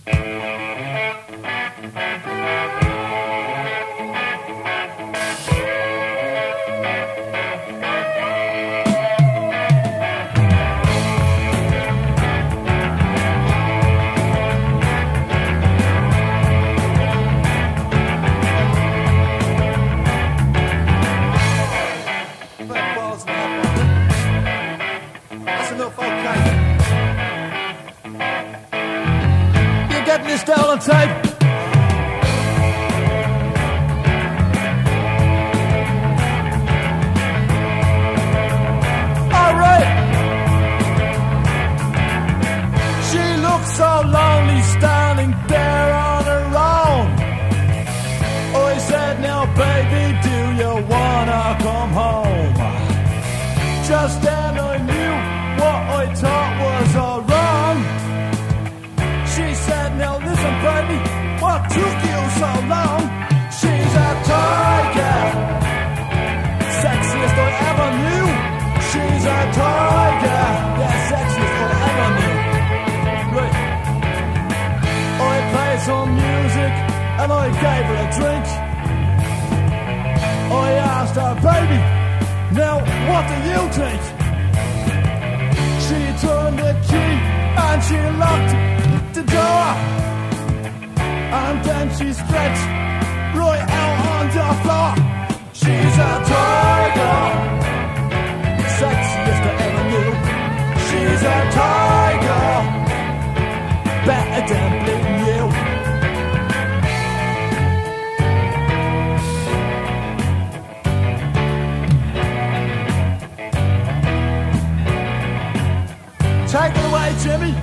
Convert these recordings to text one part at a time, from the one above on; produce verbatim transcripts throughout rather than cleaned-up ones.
Down on tape. All right. She looks so lonely standing there on her own. I said, now baby, do you wanna come home? Just then I knew what I thought was all wrong. She said, now listen baby, what took you so long? She's a tiger, sexiest I ever knew. She's a tiger, yeah, sexiest I ever knew. Right. I played some music and I gave her a drink. I asked her, baby, now what do you think? She turned the key and she locked the door, and then she stretched right out on the floor. She's a tiger, sexiest I ever knew. She's a tiger, better than bleeding you. Take it away, Jimmy.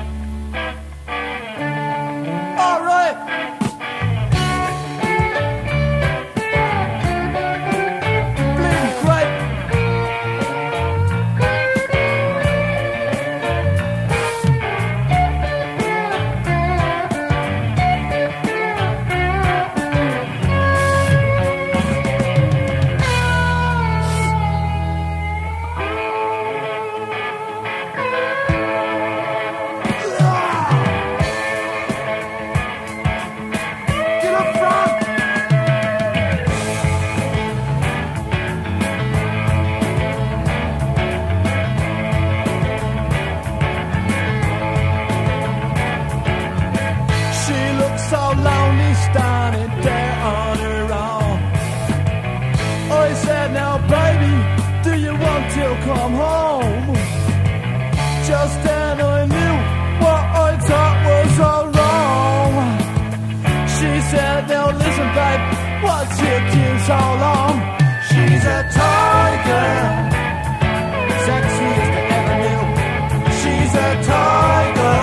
Come home. Just then I knew what I thought was all wrong. She said, now listen babe, what took you so long? She's a tiger, sexiest I ever knew. She's a tiger,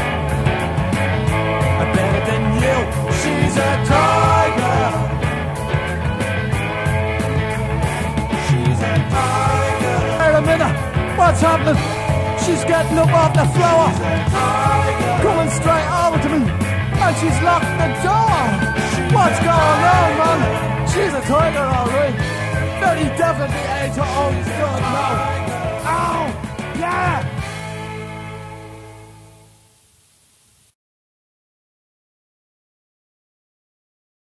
better than you. She's a tiger. She's a tiger. Wait a minute, what's happening? She's getting up off the floor, coming straight over to me, and she's locked the door. What's going on, man? She's a tiger, alright. Very definitely ain't her own good now.